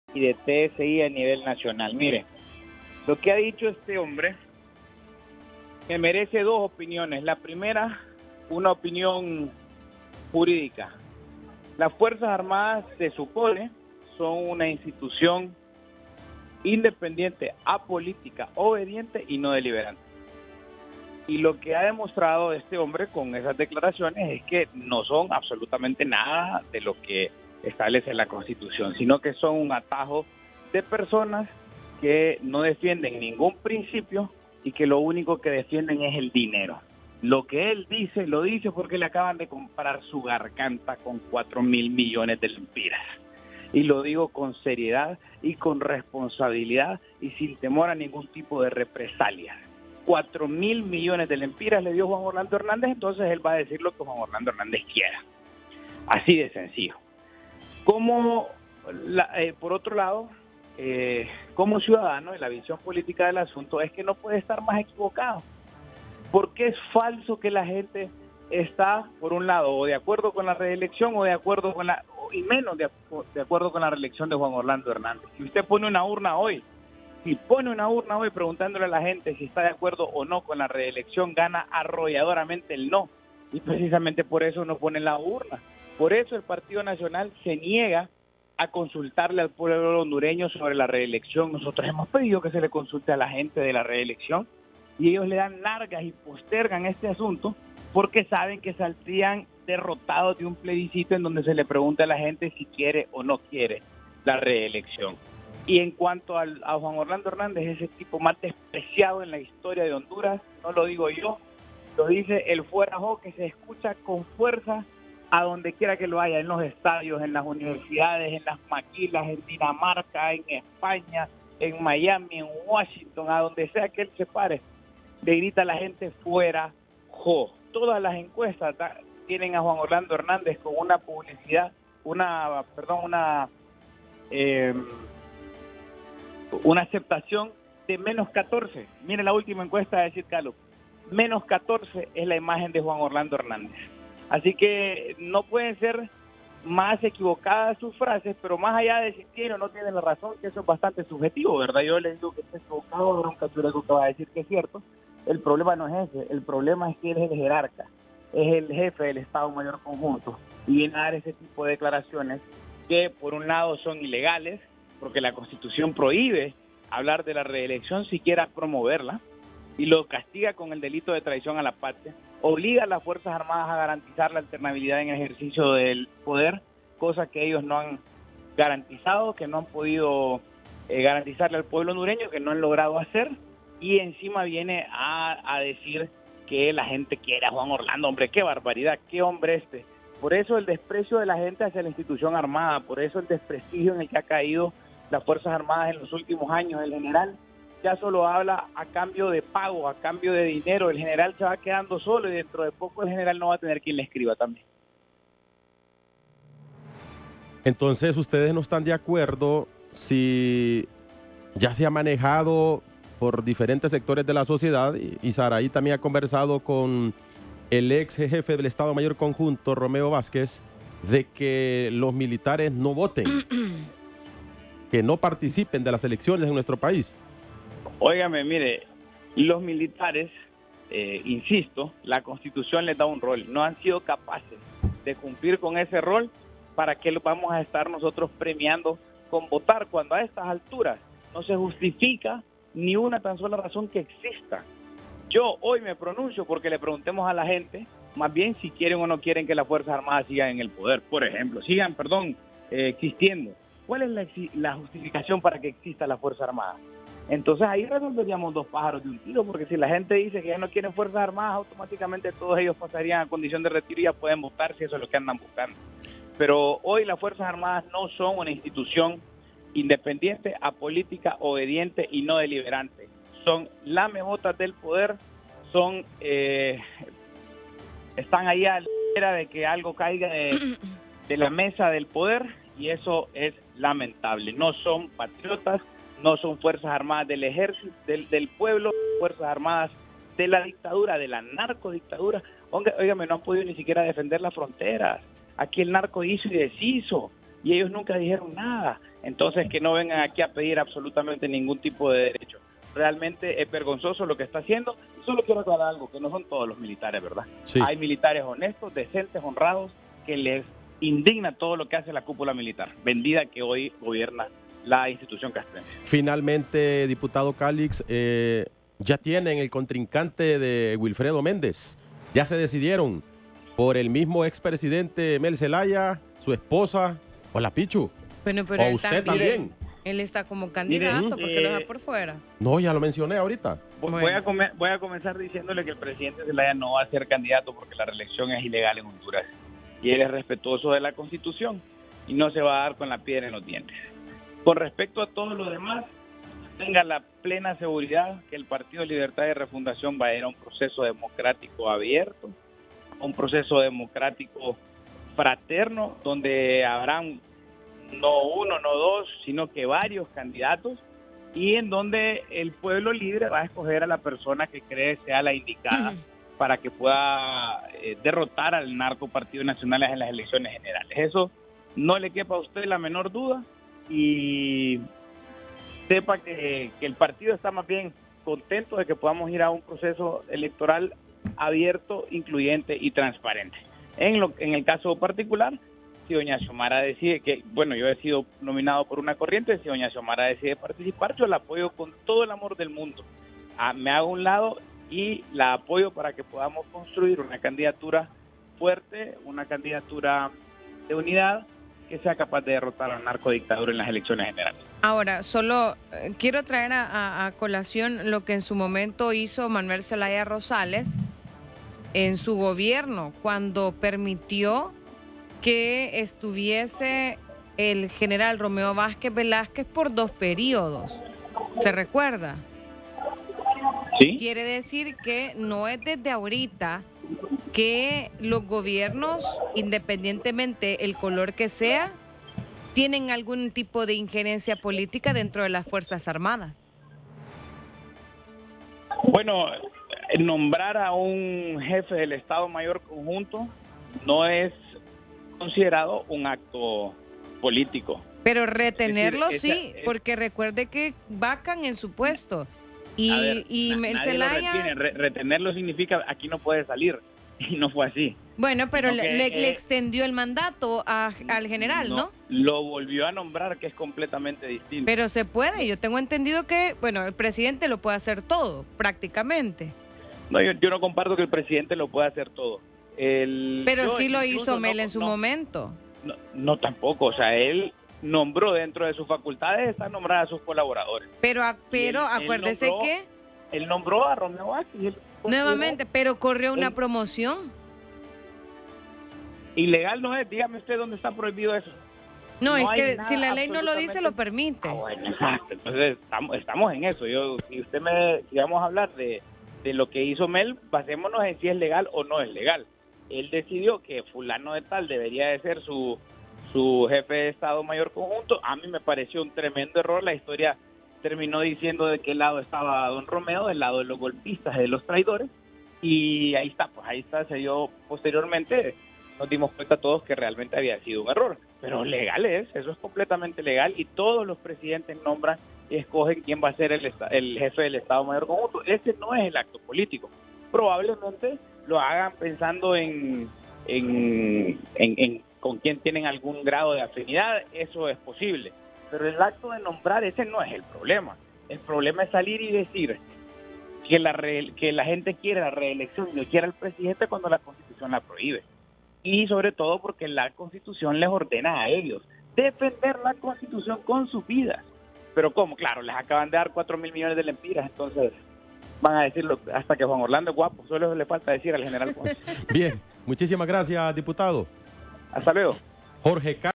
y de TSI a nivel nacional. Mire, lo que ha dicho este hombre me merece dos opiniones. La primera, una opinión jurídica. Las Fuerzas Armadas, se supone, son una institución independiente, apolítica, obediente y no deliberante. Y lo que ha demostrado este hombre con esas declaraciones es que no son absolutamente nada de lo que establece la Constitución, sino que son un atajo de personas que no defienden ningún principio y que lo único que defienden es el dinero. Lo que él dice, lo dice porque le acaban de comprar su garganta con 4.000 millones de lempiras. Y lo digo con seriedad y con responsabilidad y sin temor a ningún tipo de represalia. 4.000 millones de lempiras le dio Juan Orlando Hernández, entonces él va a decir lo que Juan Orlando Hernández quiera. Así de sencillo. Por otro lado, como ciudadano, la visión política del asunto es que no puede estar más equivocado. Porque es falso que la gente está, por un lado, o de acuerdo con la reelección o de acuerdo con y menos de acuerdo con la reelección de Juan Orlando Hernández. Si usted pone una urna hoy, preguntándole a la gente si está de acuerdo o no con la reelección, gana arrolladoramente el no. Y precisamente por eso no pone la urna. Por eso el Partido Nacional se niega a consultarle al pueblo hondureño sobre la reelección. Nosotros hemos pedido que se le consulte a la gente de la reelección y ellos le dan largas y postergan este asunto porque saben que saldrían derrotados de un plebiscito en donde se le pregunta a la gente si quiere o no quiere la reelección. Y en cuanto a Juan Orlando Hernández, ese tipo más despreciado en la historia de Honduras, no lo digo yo, lo dice el fuerajo que se escucha con fuerza a donde quiera que lo haya, en los estadios, en las universidades, en las maquilas, en Dinamarca, en España, en Miami, en Washington, a donde sea que él se pare, le grita a la gente fuera, jo. Todas las encuestas tienen a Juan Orlando Hernández con una publicidad, una aceptación de menos 14. Miren la última encuesta de Sid Gallup. Menos 14 es la imagen de Juan Orlando Hernández. Así que no pueden ser más equivocadas sus frases, pero más allá de si tiene o no tiene la razón, que eso es bastante subjetivo, ¿verdad? Yo les digo que está equivocado, habrá un capítulo que va a decir que es cierto. El problema no es ese, el problema es que él es el jerarca, es el jefe del Estado Mayor Conjunto y viene a dar ese tipo de declaraciones que por un lado son ilegales, porque la Constitución prohíbe hablar de la reelección, siquiera promoverla, y lo castiga con el delito de traición a la patria, obliga a las Fuerzas Armadas a garantizar la alternabilidad en el ejercicio del poder, cosa que ellos no han garantizado, que no han podido garantizarle al pueblo hondureño, que no han logrado hacer, y encima viene a decir que la gente quiere a Juan Orlando. Hombre, qué barbaridad, qué hombre este. Por eso el desprecio de la gente hacia la institución armada, por eso el desprestigio en el que ha caído las Fuerzas Armadas en los últimos años. El general ya solo habla a cambio de pago, a cambio de dinero. El general se va quedando solo y dentro de poco el general no va a tener quien le escriba también. Entonces, ¿ustedes no están de acuerdo si ya se ha manejado por diferentes sectores de la sociedad, y Saraí también ha conversado con el ex jefe del Estado Mayor Conjunto, Romeo Vázquez, de que los militares no voten, que no participen de las elecciones en nuestro país? Óigame, mire, los militares, insisto, la Constitución les da un rol, no han sido capaces de cumplir con ese rol. ¿Para qué lo vamos a estar nosotros premiando con votar cuando a estas alturas no se justifica ni una tan sola razón que exista? Yo hoy me pronuncio porque le preguntemos a la gente, más bien si quieren o no quieren que las Fuerzas Armadas sigan en el poder, por ejemplo, existiendo. ¿Cuál es la justificación para que exista la Fuerza Armada? Entonces ahí resolveríamos dos pájaros de un tiro, porque si la gente dice que ya no quieren Fuerzas Armadas, automáticamente todos ellos pasarían a condición de retiro y ya pueden votar si eso es lo que andan buscando. Pero hoy las Fuerzas Armadas no son una institución independiente, apolítica, obediente y no deliberante. Son lamebotas del poder, están ahí a la espera de que algo caiga de la mesa del poder, y eso es lamentable. No son patriotas, no son Fuerzas Armadas del ejército, del pueblo, Fuerzas Armadas de la dictadura, de la narcodictadura. Óigame, no han podido ni siquiera defender las fronteras. Aquí el narco hizo y deshizo, y ellos nunca dijeron nada. Entonces, que no vengan aquí a pedir absolutamente ningún tipo de derecho. Realmente es vergonzoso lo que está haciendo. Solo quiero aclarar algo, que no son todos los militares, ¿verdad? Sí. Hay militares honestos, decentes, honrados, que les indigna todo lo que hace la cúpula militar, vendida que hoy gobierna la institución castrense. Finalmente, diputado Calix, ya tienen el contrincante de Wilfredo Méndez. Ya se decidieron por el mismo expresidente Mel Zelaya, su esposa o la Pichu. Bueno, pero o él usted también. Él está como candidato, porque lo deja por fuera. No, ya lo mencioné ahorita. Voy a comenzar diciéndole que el presidente Zelaya no va a ser candidato porque la reelección es ilegal en Honduras. Y él es respetuoso de la Constitución y no se va a dar con la piedra en los dientes. Con respecto a todo lo demás, tenga la plena seguridad que el Partido Libertad y Refundación va a ir a un proceso democrático abierto, un proceso democrático fraterno, donde habrán no uno, no dos, sino que varios candidatos, y en donde el pueblo libre va a escoger a la persona que cree sea la indicada para que pueda derrotar al narco Partido Nacional en las elecciones generales. Eso no le quepa a usted la menor duda, y sepa que el partido está más bien contento de que podamos ir a un proceso electoral abierto, incluyente y transparente. En el caso particular, si doña Xiomara decide que, bueno, yo he sido nominado por una corriente, si doña Xiomara decide participar, yo la apoyo con todo el amor del mundo. Me hago a un lado y la apoyo para que podamos construir una candidatura fuerte, una candidatura de unidad que sea capaz de derrotar a la narcodictadura en las elecciones generales. Ahora, solo quiero traer a colación lo que en su momento hizo Manuel Zelaya Rosales en su gobierno, cuando permitió que estuviese el general Romeo Vázquez Velázquez por 2 periodos. ¿Se recuerda? ¿Sí? Quiere decir que no es desde ahorita que los gobiernos, independientemente el color que sea, tienen algún tipo de injerencia política dentro de las Fuerzas Armadas. Bueno, nombrar a un jefe del Estado Mayor Conjunto no es considerado un acto político. Pero retenerlo es decir, sí, porque recuerde que vacan en su puesto. Y nadie Zelaya... lo retiene. Retenerlo significa aquí no puede salir. Y no fue así. Bueno, pero le extendió el mandato al general, ¿no? Lo volvió a nombrar, que es completamente distinto. Pero se puede. Yo tengo entendido que, bueno, el presidente lo puede hacer todo, prácticamente. No, yo no comparto que el presidente lo pueda hacer todo. Pero sí lo hizo Mel en su momento. No, tampoco. O sea, él nombró dentro de sus facultades, está nombrar a sus colaboradores. Pero acuérdese que... Él nombró a Romeo Vázquez. Nuevamente, pero corrió una promoción. Ilegal no es. Dígame usted dónde está prohibido eso. No, es que si la ley no lo dice, lo permite. Bueno, exacto. Entonces, estamos en eso. Si vamos a hablar de lo que hizo Mel, basémonos en si es legal o no es legal. Él decidió que fulano de tal debería de ser su jefe de Estado Mayor Conjunto. A mí me pareció un tremendo error. La historia terminó diciendo de qué lado estaba don Romeo, del lado de los golpistas, de los traidores, y ahí está, se dio posteriormente, nos dimos cuenta todos que realmente había sido un error, pero legal eso es completamente legal, y todos los presidentes nombran y escogen quién va a ser el jefe del Estado Mayor Conjunto. Ese no es el acto político. Probablemente lo hagan pensando en con quién tienen algún grado de afinidad, eso es posible. Pero el acto de nombrar, ese no es el problema. El problema es salir y decir que la gente quiere la reelección y quiere al presidente cuando la Constitución la prohíbe. Y sobre todo porque la Constitución les ordena a ellos defender la Constitución con sus vidas. Pero ¿cómo? Claro, les acaban de dar 4.000 millones de lempiras, entonces van a decirlo hasta que Juan Orlando es guapo. Solo le falta decir al general Ponce. Bien, muchísimas gracias, diputado. Hasta luego. Jorge